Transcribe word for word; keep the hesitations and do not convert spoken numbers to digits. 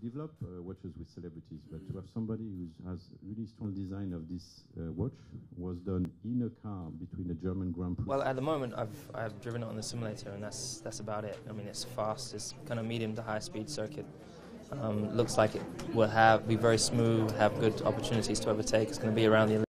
develop uh, watches with celebrities, but to have somebody who has really strong design of this uh, watch was done in a car between a German Grand Prix. Well, at the moment, I've I've driven it on the simulator, and that's that's about it. I mean, it's fast. It's kind of medium to high speed circuit. Um, looks like it will have be very smooth, have good opportunities to overtake. It's going to be around the